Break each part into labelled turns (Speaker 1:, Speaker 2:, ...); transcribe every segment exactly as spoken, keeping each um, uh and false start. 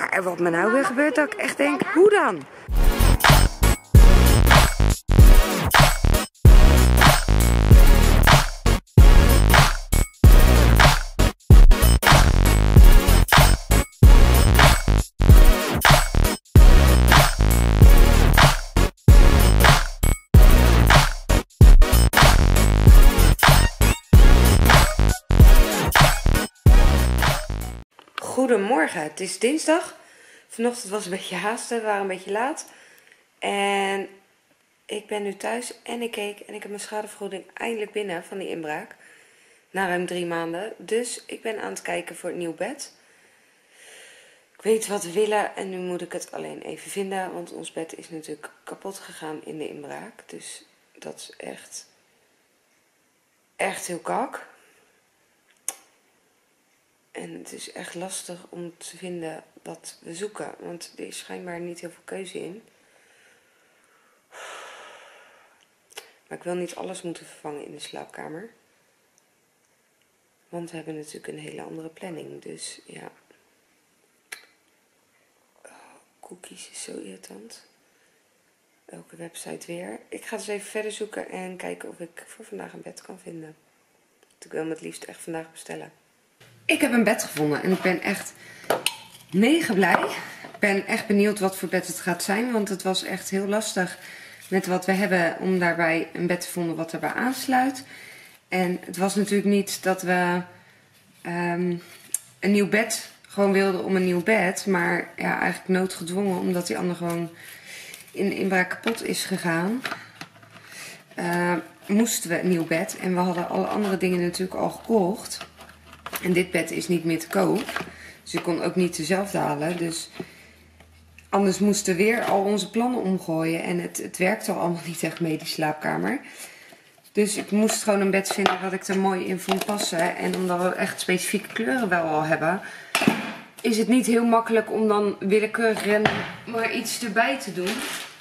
Speaker 1: Maar wat me nou weer gebeurt, dat ik echt denk, hoe dan? Goedemorgen, het is dinsdag. Vanochtend was een beetje haasten, we waren een beetje laat. En ik ben nu thuis en ik keek en ik heb mijn schadevergoeding eindelijk binnen van die inbraak. Na ruim drie maanden. Dus ik ben aan het kijken voor een nieuw bed. Ik weet wat we willen en nu moet ik het alleen even vinden. Want ons bed is natuurlijk kapot gegaan in de inbraak. Dus dat is echt, echt heel kak. En het is echt lastig om te vinden wat we zoeken. Want er is schijnbaar niet heel veel keuze in. Maar ik wil niet alles moeten vervangen in de slaapkamer. Want we hebben natuurlijk een hele andere planning. Dus ja. Oh, cookies is zo irritant. Elke website weer. Ik ga dus even verder zoeken en kijken of ik voor vandaag een bed kan vinden. Want ik wil hem het liefst echt vandaag bestellen. Ik heb een bed gevonden en ik ben echt mega blij. Ik ben echt benieuwd wat voor bed het gaat zijn. Want het was echt heel lastig met wat we hebben om daarbij een bed te vinden wat erbij aansluit. En het was natuurlijk niet dat we um, een nieuw bed gewoon wilden om een nieuw bed. Maar ja, eigenlijk noodgedwongen omdat die ander gewoon in de inbraak kapot is gegaan. Uh, moesten we een nieuw bed en we hadden alle andere dingen natuurlijk al gekocht. En dit bed is niet meer te koop. Dus ik kon ook niet dezelfde halen. Dus anders moesten we weer al onze plannen omgooien. En het, het werkte al allemaal niet echt mee, die slaapkamer. Dus ik moest gewoon een bed vinden wat ik er mooi in vond passen. En omdat we echt specifieke kleuren wel al hebben, is het niet heel makkelijk om dan willekeurig random maar iets erbij te doen.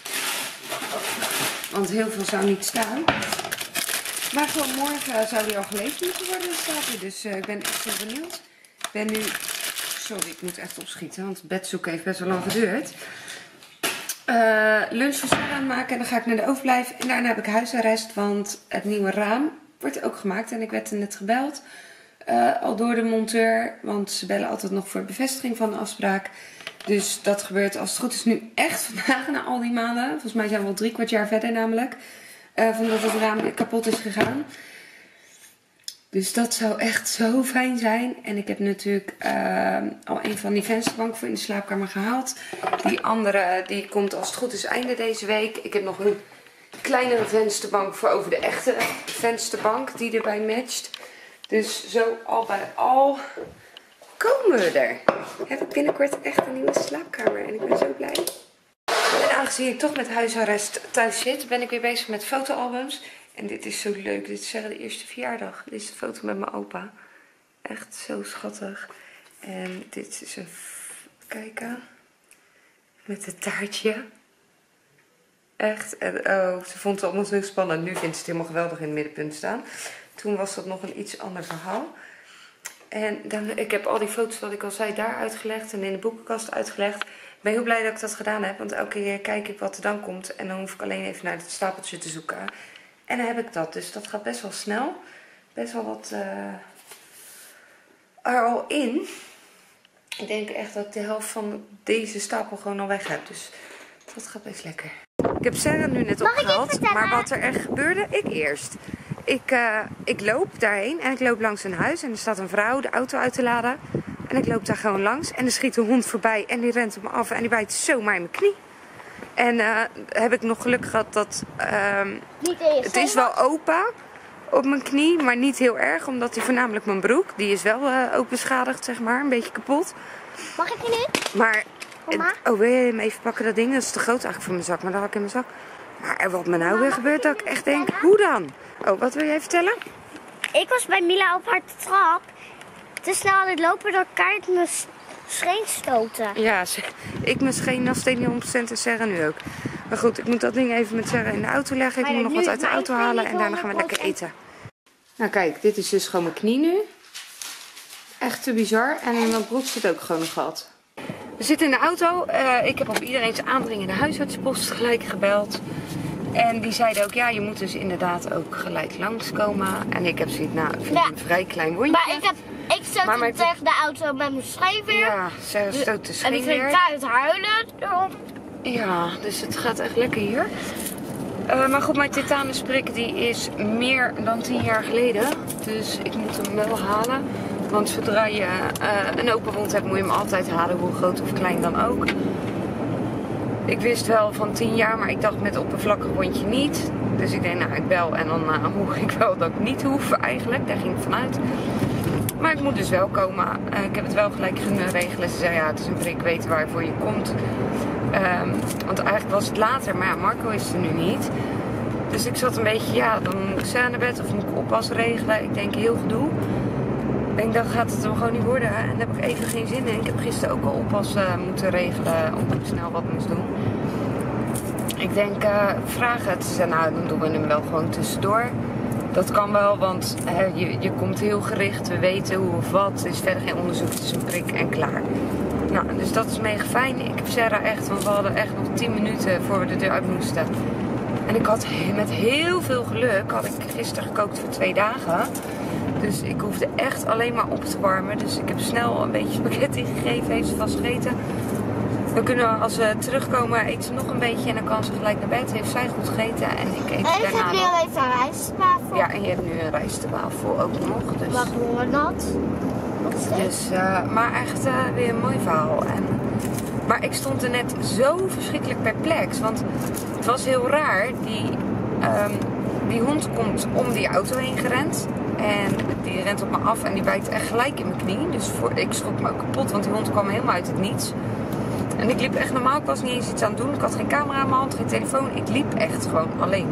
Speaker 1: Want heel veel zou niet staan. Maar gewoon morgen zou die al geleverd moeten worden, staat er. Dus uh, ik ben echt heel benieuwd. Ik ben nu... Sorry, ik moet echt opschieten, want het bed zoeken heeft best wel lang geduurd. Uh, lunch voor Sarah aan het maken en dan ga ik naar de overblijf. En daarna heb ik huisarrest, want het nieuwe raam wordt ook gemaakt. En ik werd net gebeld, uh, al door de monteur. Want ze bellen altijd nog voor bevestiging van de afspraak. Dus dat gebeurt als het goed is nu echt vandaag na al die maanden. Volgens mij zijn we al drie kwart jaar verder namelijk. Uh, van dat het raam kapot is gegaan. Dus dat zou echt zo fijn zijn. En ik heb natuurlijk uh, al een van die vensterbanken voor in de slaapkamer gehaald. Die andere die komt als het goed is einde deze week. Ik heb nog een kleinere vensterbank voor over de echte vensterbank die erbij matcht. Dus zo al bij al komen we er. Heb ik binnenkort echt een nieuwe slaapkamer. En ik ben zo blij. En aangezien ik toch met huisarrest thuis zit, ben ik weer bezig met fotoalbums. En dit is zo leuk. Dit is de eerste verjaardag. Dit is de foto met mijn opa. Echt zo schattig. En dit is een... Kijken. Met het taartje. Echt. En, oh, ze vond het allemaal zo spannend. Nu vindt ze het helemaal geweldig in het middenpunt staan. Toen was dat nog een iets ander verhaal. En dan, ik heb al die foto's, wat ik al zei, daar uitgelegd. En in de boekenkast uitgelegd. Ik ben heel blij dat ik dat gedaan heb. Want elke keer kijk ik wat er dan komt. En dan hoef ik alleen even naar het stapeltje te zoeken. En dan heb ik dat. Dus dat gaat best wel snel. Best wel wat uh, er al in. Ik denk echt dat ik de helft van deze stapel gewoon al weg heb. Dus dat gaat best lekker. Ik heb Sarah nu net opgehaald. Maar wat er echt gebeurde, ik eerst. Ik, uh, ik loop daarheen en ik loop langs een huis. En er staat een vrouw de auto uit te laden. En ik loop daar gewoon langs. En er schiet een hond voorbij en die rent op me af. En die bijt zomaar in mijn knie. En uh, heb ik nog geluk gehad dat... Uh, het is wel open op mijn knie, maar niet heel erg. Omdat die voornamelijk mijn broek, die is wel uh, ook beschadigd, zeg maar. Een beetje kapot.
Speaker 2: Mag ik je nu?
Speaker 1: Maar... Mama? Oh, wil je hem even pakken, dat ding? Dat is te groot eigenlijk voor mijn zak, maar dat had ik in mijn zak. Maar wat me nou Mama, weer gebeurt, dat ik echt denk, hoe dan? Oh, wat wil jij vertellen?
Speaker 2: Ik was bij Mila op haar trap. Te snel aan het lopen door kaart mijn scheen stoten.
Speaker 1: Ja, ik mijn scheen nog steeds niet honderd procent en Sarah nu ook. Maar goed, ik moet dat ding even met Sarah in de auto leggen. Ik maar moet nog wat uit de auto halen en daarna gaan we lekker eten. Nou kijk, dit is dus gewoon mijn knie nu. Echt te bizar. En in mijn broek zit ook gewoon een gat. We zitten in de auto. Uh, ik heb op iedereen's aandringende huisartsenpost gelijk gebeld. En die zeiden ook, ja, je moet dus inderdaad ook gelijk langskomen. En ik heb zoiets, nou, ik vind
Speaker 2: ja.
Speaker 1: het een vrij klein wondje.
Speaker 2: Maar ik, heb, ik stoot met... tegen de auto met mijn scheenweer.
Speaker 1: Ja, ze stoot de scheenweer.
Speaker 2: En ik ging keihard huilen erom.
Speaker 1: Ja, dus het gaat echt lekker hier. Uh, maar goed, mijn tetanusprik die is meer dan tien jaar geleden. Dus ik moet hem wel halen. Want zodra je uh, een open wond hebt, moet je hem altijd halen, hoe groot of klein dan ook. Ik wist wel van tien jaar, maar ik dacht met oppervlakkig wondje niet. Dus ik denk, nou, ik bel en dan uh, hoor ik wel dat ik niet hoef eigenlijk. Daar ging ik vanuit. Maar ik moet dus wel komen. Uh, ik heb het wel gelijk kunnen regelen. Ze zei, ja, het is een prik, weten waarvoor je komt. Um, want eigenlijk was het later, maar ja, Marco is er nu niet. Dus ik zat een beetje, ja, dan moet ik zij naar bed of moet ik oppas regelen. Ik denk, heel gedoe. Ik denk, dan gaat het hem gewoon niet worden. En daar heb ik even geen zin in. Ik heb gisteren ook al oppas uh, moeten regelen, omdat ik snel wat moest doen. Ik denk, uh, vraag het. Ze zei, nou, dan doen we hem wel gewoon tussendoor. Dat kan wel, want hè, je, je komt heel gericht. We weten hoe of wat. Er is verder geen onderzoek, het is een prik en klaar. Nou, dus dat is mega fijn. Ik heb Sarah echt, want we hadden echt nog tien minuten voor we de deur uit moesten. En ik had met heel veel geluk, had ik gisteren gekookt voor twee dagen. Dus ik hoefde echt alleen maar op te warmen. Dus ik heb snel een beetje spaghetti gegeven, heeft ze vast gegeten. Dan kunnen we, als we terugkomen, eet ze nog een beetje en dan kan ze gelijk naar bed. Heeft zij goed gegeten en ik eet
Speaker 2: en
Speaker 1: daarna
Speaker 2: ik heb nu
Speaker 1: nog.
Speaker 2: even een rijstwafel.
Speaker 1: Ja, en je hebt nu een rijstwafel ook nog. Dus...
Speaker 2: Wat doen we dat?
Speaker 1: Dus, uh, maar echt uh, weer een mooi verhaal. En, maar ik stond er net zo verschrikkelijk perplex. Want het was heel raar. Die, um, die hond komt om die auto heen gerend. En die rent op me af en die bijt echt gelijk in mijn knie. Dus voor, ik schrok me ook kapot, want die hond kwam helemaal uit het niets. En ik liep echt normaal. Ik was niet eens iets aan het doen. Ik had geen camera in mijn hand, geen telefoon. Ik liep echt gewoon alleen.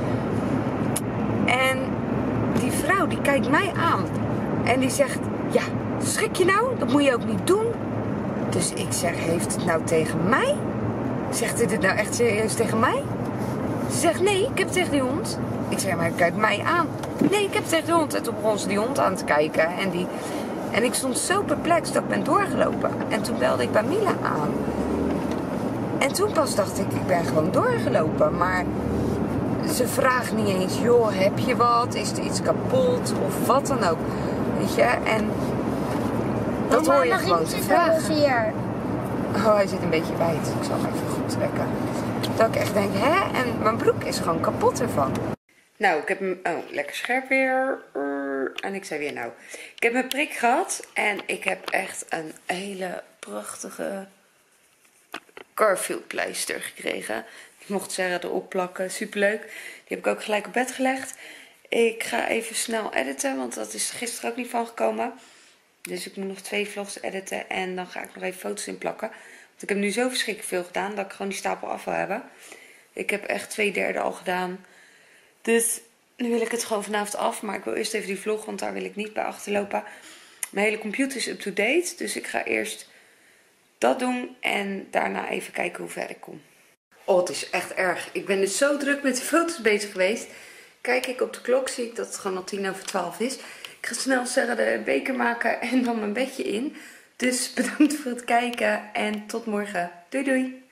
Speaker 1: En die vrouw die kijkt mij aan. En die zegt, ja, schrik je nou? Dat moet je ook niet doen. Dus ik zeg, heeft het nou tegen mij? Zegt dit het nou echt serieus tegen mij? Ze zegt, nee, ik heb het tegen die hond. Ik zeg, maar kijk mij aan. Nee, ik heb het tegen de hond. En toen begon ze die hond aan te kijken. En, die... en ik stond zo perplex dat ik ben doorgelopen. En toen belde ik bij Mila aan. En toen pas dacht ik, ik ben gewoon doorgelopen. Maar ze vraagt niet eens, joh, heb je wat? Is er iets kapot? Of wat dan ook. Weet je, en dat hoor je gewoon te vragen.
Speaker 2: Hier.
Speaker 1: Oh, hij zit een beetje wijd. Ik zal hem even goed trekken. Dat ik echt denk, hè? En mijn broek is gewoon kapot ervan. Nou, ik heb hem... Oh, lekker scherp weer. En ik zei weer nou. Ik heb mijn prik gehad. En ik heb echt een hele prachtige Garfield pleister gekregen. Ik mocht Sarah erop plakken. Superleuk. Die heb ik ook gelijk op bed gelegd. Ik ga even snel editen, want dat is gisteren ook niet van gekomen. Dus ik moet nog twee vlogs editen en dan ga ik nog even foto's in plakken. Want ik heb nu zo verschrikkelijk veel gedaan dat ik gewoon die stapel af wil hebben. Ik heb echt twee derde al gedaan. Dus nu wil ik het gewoon vanavond af. Maar ik wil eerst even die vlog, want daar wil ik niet bij achterlopen. Mijn hele computer is up-to-date. Dus ik ga eerst dat doen en daarna even kijken hoe ver ik kom. Oh, het is echt erg. Ik ben dus zo druk met die foto's bezig geweest. Kijk ik op de klok, zie ik dat het gewoon al tien over twaalf is. Ik ga snel Sarah de beker maken en dan mijn bedje in. Dus bedankt voor het kijken en tot morgen. Doei doei!